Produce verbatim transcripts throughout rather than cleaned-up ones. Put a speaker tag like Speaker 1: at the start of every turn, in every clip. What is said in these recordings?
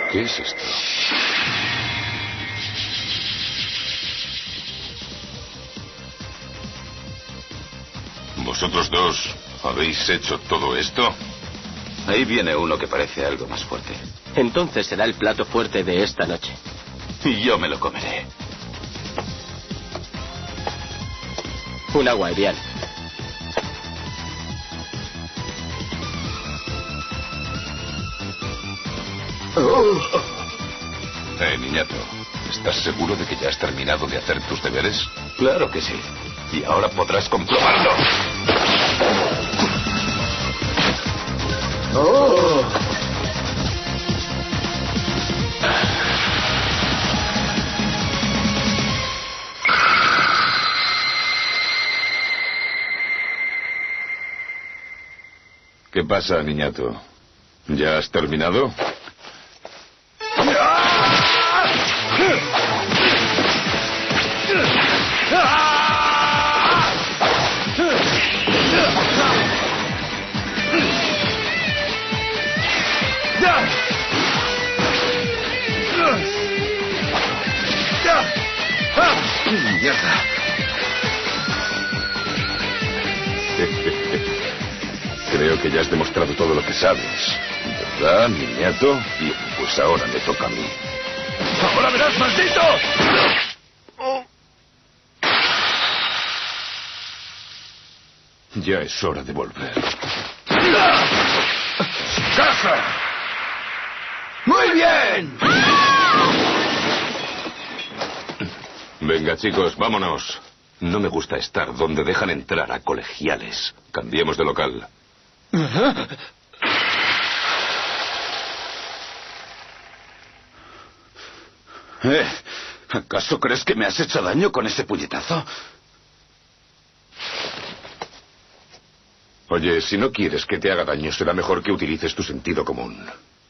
Speaker 1: ¿Qué es esto? ¿Vosotros dos habéis hecho todo esto?
Speaker 2: Ahí viene uno que parece algo más fuerte.
Speaker 3: Entonces será el plato fuerte de esta noche.
Speaker 2: Y yo me lo comeré.
Speaker 3: Un agua, Evian.
Speaker 1: Oh. Eh, niñato, ¿estás seguro de que ya has terminado de hacer tus deberes?
Speaker 2: Claro que sí. Y ahora podrás comprobarlo.
Speaker 1: Oh. ¿Qué pasa, niñato? ¿Ya has terminado?
Speaker 2: ¡Mierda!
Speaker 1: Creo que ya has demostrado todo lo que sabes, ¿verdad, niñato? Bien, pues ahora me toca a mí.
Speaker 2: ¡Ahora verás, maldito!
Speaker 1: Ya es hora de volver.
Speaker 2: ¡Casa! ¡Muy bien!
Speaker 1: Venga, chicos, vámonos. No me gusta estar donde dejan entrar a colegiales. Cambiemos de local.
Speaker 2: ¿Eh? ¿Acaso crees que me has hecho daño con ese puñetazo?
Speaker 1: Oye, si no quieres que te haga daño, será mejor que utilices tu sentido común.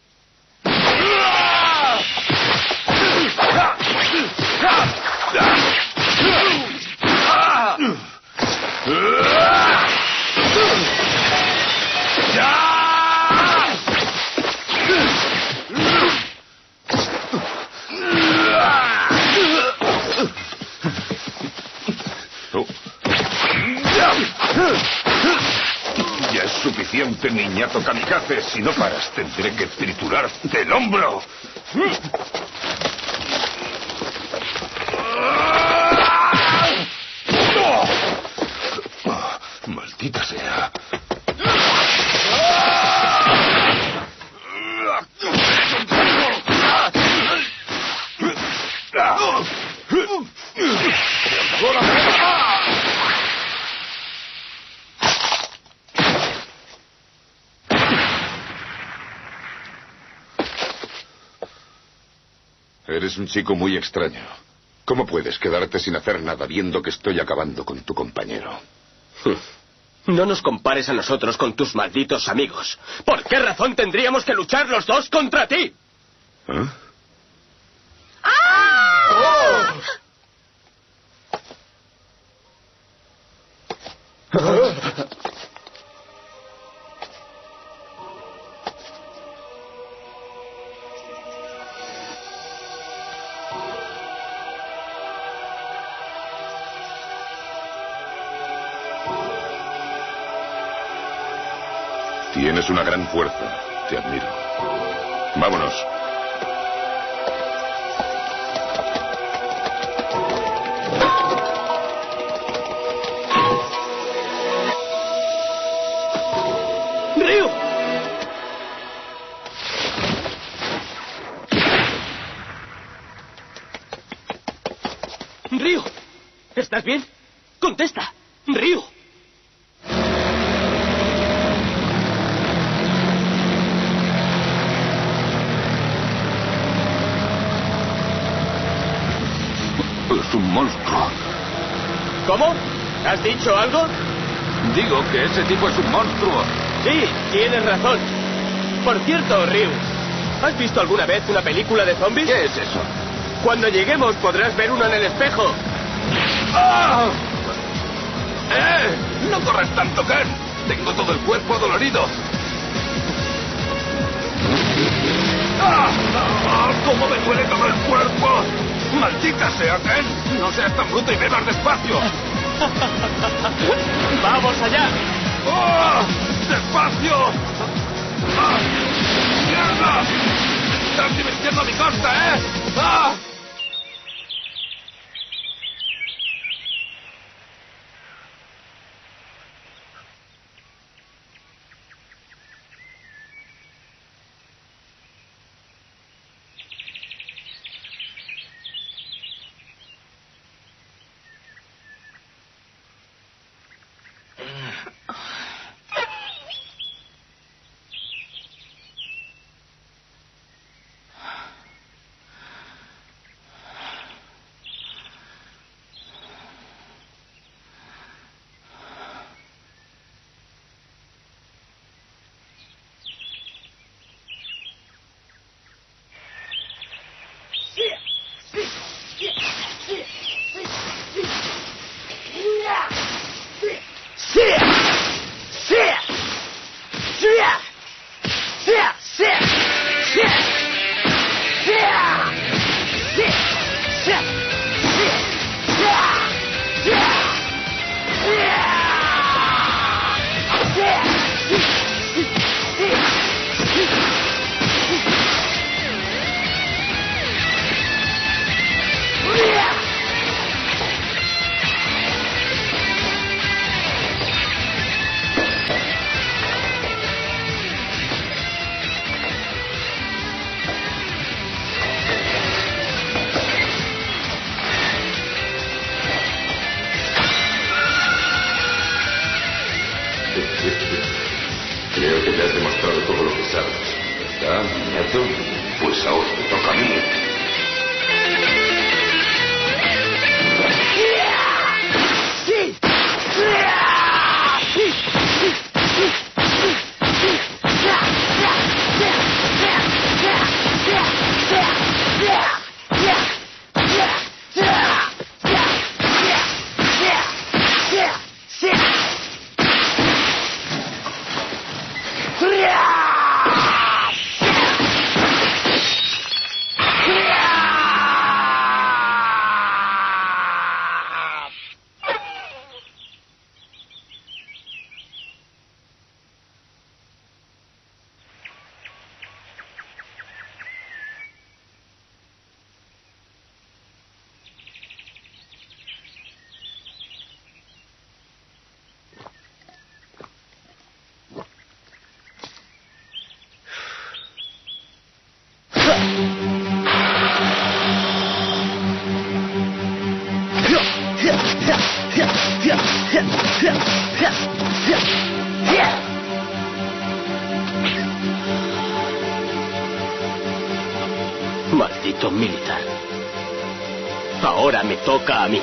Speaker 1: Ya es suficiente, niñato kamikaze. Si no paras, tendré que triturarte el hombro. Maldita sea. Eres un chico muy extraño. ¿Cómo puedes quedarte sin hacer nada viendo que estoy acabando con tu compañero?
Speaker 3: No nos compares a nosotros con tus malditos amigos. ¿Por qué razón tendríamos que luchar los dos contra ti?
Speaker 1: ¿Eh?
Speaker 4: ¡Ah! ¡Oh!
Speaker 1: Tienes una gran fuerza. Te admiro. Vámonos.
Speaker 3: ¡Ryu! ¡Ryu! ¿Estás bien? ¡Contesta! ¡Ryu!
Speaker 2: Es un monstruo.
Speaker 3: ¿Cómo? ¿Has dicho algo?
Speaker 2: Digo que ese tipo es un monstruo.
Speaker 3: Sí, tienes razón. Por cierto, Ryu, ¿has visto alguna vez una película de zombies?
Speaker 2: ¿Qué es eso?
Speaker 3: Cuando lleguemos podrás ver uno en el espejo.
Speaker 2: ¡Ah! ¡Eh! ¡No corras tanto, Ken! Tengo todo el cuerpo dolorido. ¡Ah! ¡Ah! ¡Cómo me duele todo el cuerpo! ¡Maldita sea, Ken! ¡No seas tan bruto y bebas despacio!
Speaker 3: ¡Vamos allá!
Speaker 2: ¡Oh! ¡Despacio! ¡Ah! ¡Mierda! ¡Estás divirtiendo a mi costa, eh! ¡Ah!
Speaker 1: Creo que te has demostrado todo lo que sabes, ¿verdad, niñato? Pues ahora te toca a mí.
Speaker 3: Maldito militar. Ahora me toca a mí.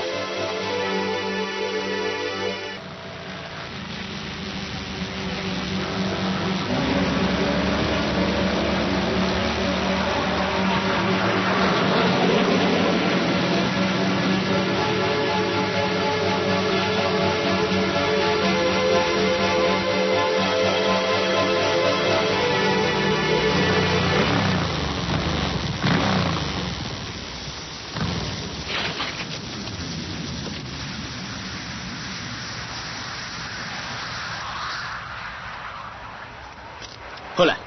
Speaker 3: Hola.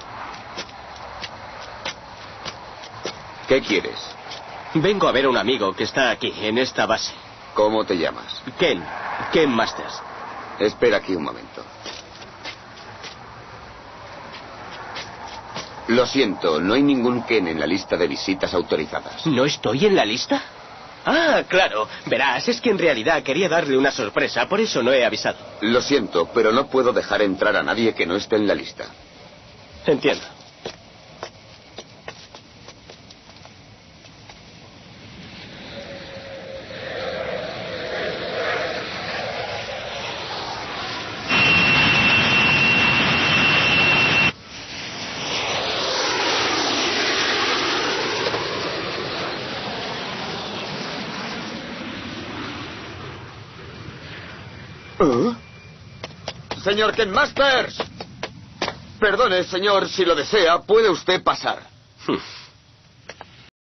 Speaker 4: ¿Qué quieres?
Speaker 3: Vengo a ver a un amigo que está aquí, en esta base.
Speaker 4: ¿Cómo te llamas?
Speaker 3: Ken. Ken Masters.
Speaker 4: Espera aquí un momento. Lo siento, no hay ningún Ken en la lista de visitas autorizadas.
Speaker 3: ¿No estoy en la lista? Ah, claro. Verás, es que en realidad quería darle una sorpresa, por eso no he avisado.
Speaker 4: Lo siento, pero no puedo dejar entrar a nadie que no esté en la lista.
Speaker 3: Entiendo.
Speaker 4: ¿Eh? Señor Ken Masters. Perdone, señor, si lo desea, puede usted pasar.
Speaker 3: Hmm.